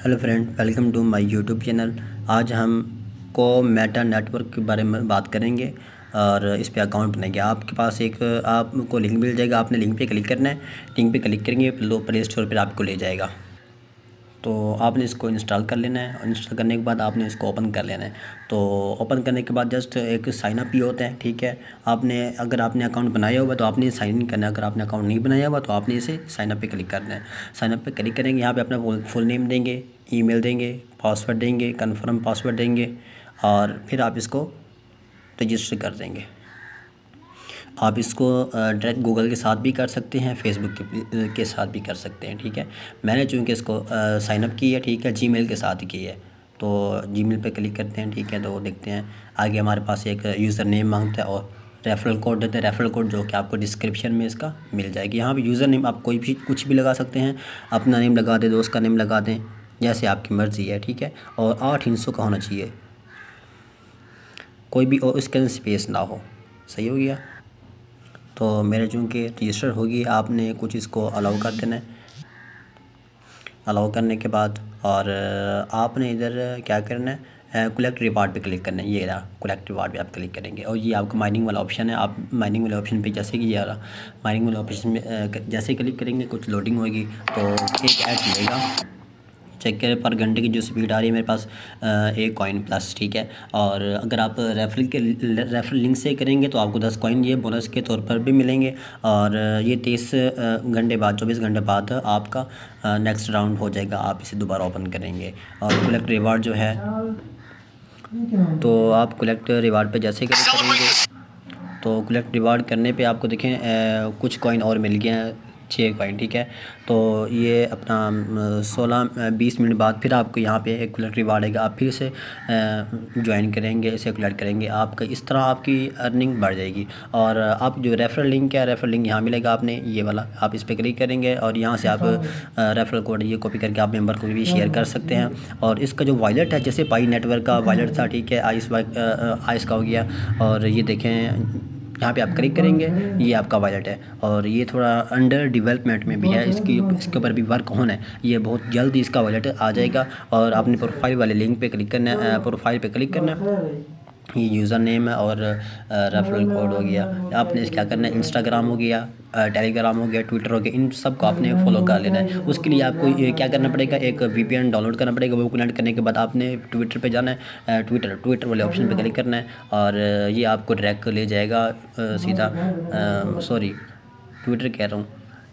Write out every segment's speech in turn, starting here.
Hello friend, welcome to my YouTube channel. आज हम को मेटा नेटवर्क के बारे में बात करेंगे और इस पे अकाउंट बनाएंगे। आपके पास एक आपको लिंक मिल जाएगा, आपने लिंक पे क्लिक करना है। लिंक पे क्लिक करेंगे प्ले स्टोर पर आपको ले जाएगा। तो आपने इसको इंस्टॉल कर लेना है और इंस्टॉल करने के बाद आपने इसको ओपन कर लेना है। तो ओपन करने के बाद जस्ट एक साइन अप ही होता है, ठीक है। अगर आपने अकाउंट बनाया हुआ तो आपने साइन इन करना है। अगर आपने अकाउंट नहीं बनाया हुआ तो आपने इसे साइन अप पे क्लिक करना है। साइन अप पे क्लिक करेंगे, यहाँ पे अपना फुल नेम देंगे, ईमेल देंगे, पासवर्ड देंगे, कन्फर्म पासवर्ड देंगे और फिर आप इसको रजिस्टर कर देंगे। आप इसको डायरेक्ट गूगल के साथ भी कर सकते हैं, फेसबुक के साथ भी कर सकते हैं, ठीक है। मैंने चूँकि इसको साइन अप की है, ठीक है, जीमेल के साथ ही की है। तो जीमेल पे क्लिक करते हैं, ठीक है। तो देखते हैं आगे हमारे पास एक यूज़र नेम मांगता है और रेफरल कोड देते हैं। रेफरल कोड जो कि आपको डिस्क्रिप्शन में इसका मिल जाएगी। यहाँ पे यूज़र नेम आप कोई भी कुछ भी लगा सकते हैं, अपना नेम लगा दें, दोस्त का नेम लगा दें, जैसे आपकी मर्ज़ी है, ठीक है। और 8 हिस्सों का होना चाहिए, कोई भी और इसके अंदर स्पेस ना हो। सही हो गया। तो मेरे चूँकि रजिस्टर होगी, आपने कुछ इसको अलाउ कर देना है। अलाउ करने के बाद और आपने इधर क्या करना है, कलेक्ट रिवार्ड पे क्लिक करना है। ये रहा, कलेक्ट रिवार्ड पे आप क्लिक करेंगे और ये आपका माइनिंग वाला ऑप्शन है। आप माइनिंग वाले ऑप्शन पे जैसे कि ये रहा, माइनिंग वाले ऑप्शन में जैसे क्लिक करेंगे कुछ लोडिंग होगी तो एक ऐड मिलेगा। चेक करें पर घंटे की जो स्पीड आ रही है मेरे पास 1 कॉइन प्लस, ठीक है। और अगर आप रेफरल लिंक से करेंगे तो आपको 10 कॉइन ये बोनस के तौर पर भी मिलेंगे। और ये 23 घंटे बाद, 24 घंटे बाद आपका नेक्स्ट राउंड हो जाएगा। आप इसे दोबारा ओपन करेंगे और कलेक्ट रिवार्ड जो है, तो आप कलेक्ट रिवार्ड पे जैसे क्लिक करेंगे तो कलेक्ट रिवार्ड करने पे आपको देखें कुछ कॉइन और मिल गए हैं, 6 कॉइन, ठीक है। तो ये अपना 16-20 मिनट बाद फिर आपको यहाँ पे एक कलेक्ट रिवार्ड आएगा। आप फिर से ज्वाइन करेंगे, इसे कलेक्ट करेंगे, आपका इस तरह आपकी अर्निंग बढ़ जाएगी। और आप जो रेफरल लिंक है, रेफरल लिंक यहाँ मिलेगा, आपने ये वाला आप इस पर क्लिक करेंगे और यहाँ से आप रेफरल कोड ये कॉपी करके आप मेंबर को भी शेयर कर सकते हैं। और इसका जो वॉलेट है, जैसे पाई नेटवर्क का वॉलेट था, ठीक है, आइस का हो गया। और ये देखें यहाँ पे आप क्लिक करेंगे, ये आपका वॉलेट है और ये थोड़ा अंडर डेवलपमेंट में भी है। इसके ऊपर भी वर्क होना है, ये बहुत जल्द इसका वॉलेट आ जाएगा। और आपने प्रोफाइल वाले लिंक पे क्लिक करना है, प्रोफाइल पे क्लिक करना है। ये यूज़र नेम है और रेफरल कोड हो गया। आपने क्या करना है, इंस्टाग्राम हो गया, टेलीग्राम हो गया, ट्विटर हो गया, इन सब को आपने फॉलो कर लेना है। उसके लिए आपको ये क्या करना पड़ेगा, एक वीपीएन डाउनलोड करना पड़ेगा। वो कनेक्ट करने के बाद आपने ट्विटर पे जाना है, ट्विटर वाले ऑप्शन पे क्लिक करना है और ये आपको डायरेक्ट ले जाएगा सीधा, सॉरी ट्विटर कह रहा हूँ।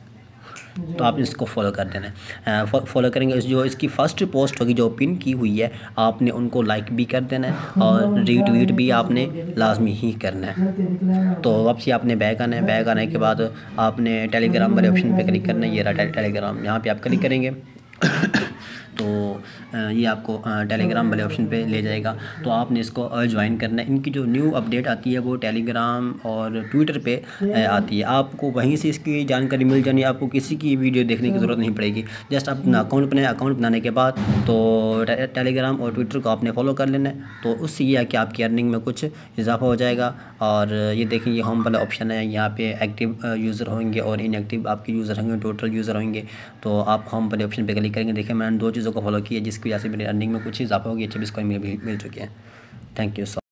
तो आप इसको फॉलो कर देना है। फॉलो करेंगे, जो इसकी फ़र्स्ट पोस्ट होगी जो पिन की हुई है, आपने उनको लाइक भी कर देना है और रीट्वीट भी आपने लाजमी ही करना है। तो वापसी आपने बैक आना है। बैक आने के बाद आपने टेलीग्राम वाले ऑप्शन पे क्लिक करना है। ये रहा टेलीग्राम, यहाँ पे आप क्लिक करेंगे तो ये आपको टेलीग्राम वाले ऑप्शन पे ले जाएगा। तो आपने इसको ज्वाइन करना है। इनकी जो न्यू अपडेट आती है वो टेलीग्राम और ट्विटर पे आती है, आपको वहीं से इसकी जानकारी मिल जानी है। आपको किसी की वीडियो देखने की ज़रूरत नहीं पड़ेगी। जस्ट अपना अकाउंट बनाए, अकाउंट बनाने के बाद तो टेलीग्राम और ट्विटर को आपने फॉलो कर लेना है। तो उससे ये है कि आपकी अर्निंग में कुछ इजाफा हो जाएगा। और ये देखें, ये होम वाला ऑप्शन है, यहाँ पे एक्टिव यूज़र होंगे और इनएक्टिव आपके यूज़र होंगे, टोटल यूज़र होंगे। तो आप होम वाले ऑप्शन पे क्लिक करेंगे। देखिए मैंने 2 चीज़ों को फॉलो किया जिसकी वजह से मेरी अर्निंग में कुछ इजाफा हो गया। 26 कॉइन मिल चुके हैं। Thank you so